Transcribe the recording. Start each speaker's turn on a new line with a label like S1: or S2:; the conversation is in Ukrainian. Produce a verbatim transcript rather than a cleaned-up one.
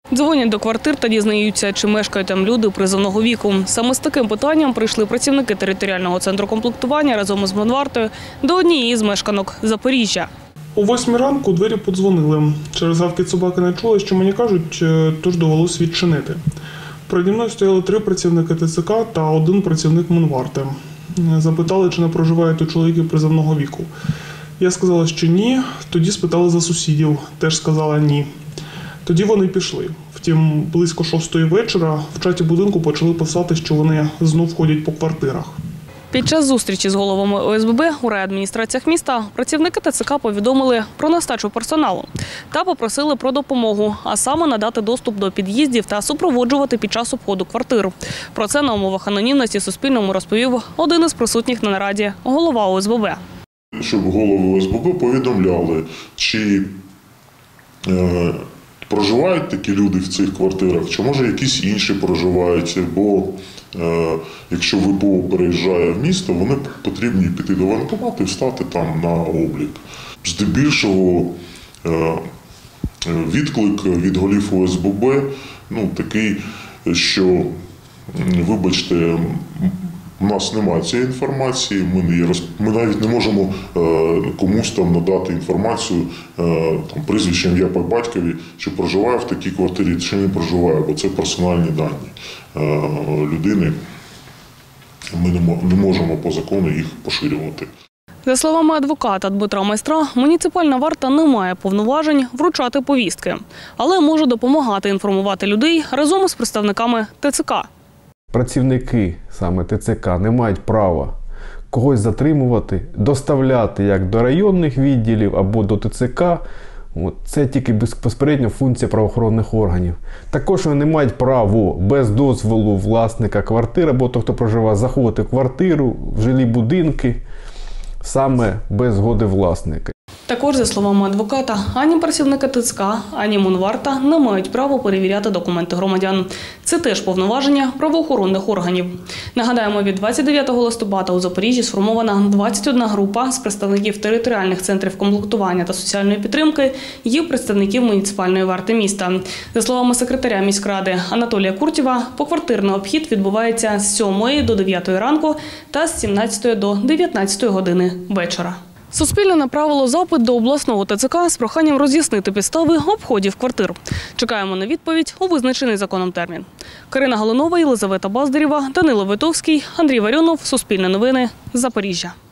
S1: Дзвонять до квартир та дізнаються, чи мешкають там люди призовного віку. Саме з таким питанням прийшли працівники територіального центру комплектування разом із Монвартою до однієї з мешканок Запоріжжя.
S2: О восьмій ранку у двері подзвонили. Через гавкіт собаки не чули, що мені кажуть, тож довелось відчинити. Переді мною стояли три працівники ТЦК та один працівник Монварти. Запитали, чи не проживають тут чоловіки призовного віку. Я сказала, що ні. Тоді спитали за сусідів. Теж сказала ні. Тоді вони пішли. Втім, близько шостої вечора в чаті будинку почали писати, що вони знов ходять по квартирах.
S1: Під час зустрічі з головами О С Б Б у райадміністраціях міста працівники Т Ц К повідомили про нестачу персоналу та попросили про допомогу, а саме надати доступ до під'їздів та супроводжувати під час обходу квартир. Про це на умовах анонімності Суспільному розповів один із присутніх на нараді – голова О С Б Б.
S3: Щоб голови О С Б Б повідомляли, чи е, проживають такі люди в цих квартирах, чи може якісь інші проживають, бо е, якщо В П О переїжджає в місто, вони потрібні піти до воєнкомату і стати там на облік. Здебільшого е, відклик від голів О С Б Б ну, такий, що, вибачте, у нас немає цієї інформації, ми, не є, ми навіть не можемо е, комусь там надати інформацію, е, там, прізвище, ім'я по батькові, чи проживає в такій квартирі, чи не проживає, бо це персональні дані е, людини. Ми не, не можемо по закону їх поширювати.
S1: За словами адвоката Дмитра Майстра, муніципальна варта не має повноважень вручати повістки, але може допомагати інформувати людей разом із представниками Т Ц К.
S4: Працівники саме Т Ц К не мають права когось затримувати, доставляти як до районних відділів або до Т Ц К. Це тільки безпосередньо функція правоохоронних органів. Також вони не мають права без дозволу власника квартири або того, хто проживає, заходити в квартиру, в жилі будинки, саме без згоди власника.
S1: Також, за словами адвоката, ані працівники Т Ц К, ані Монварта не мають права перевіряти документи громадян. Це теж повноваження правоохоронних органів. Нагадаємо, від двадцять дев'ятого листопада у Запоріжжі сформована двадцять одна група з представників територіальних центрів комплектування та соціальної підтримки і представників муніципальної варти міста. За словами секретаря міськради Анатолія Куртєва, поквартирний обхід відбувається з сьомої до дев'ятої ранку та з сімнадцятої до дев'ятнадцятої години вечора. Суспільне направило запит до обласного Т Ц К з проханням роз'яснити підстави обходів квартир. Чекаємо на відповідь у визначений законом термін. Карина Галунова, Єлизавета Баздарєва, Данило Витовський, Андрій Варіонов, Суспільне новини, Запоріжжя.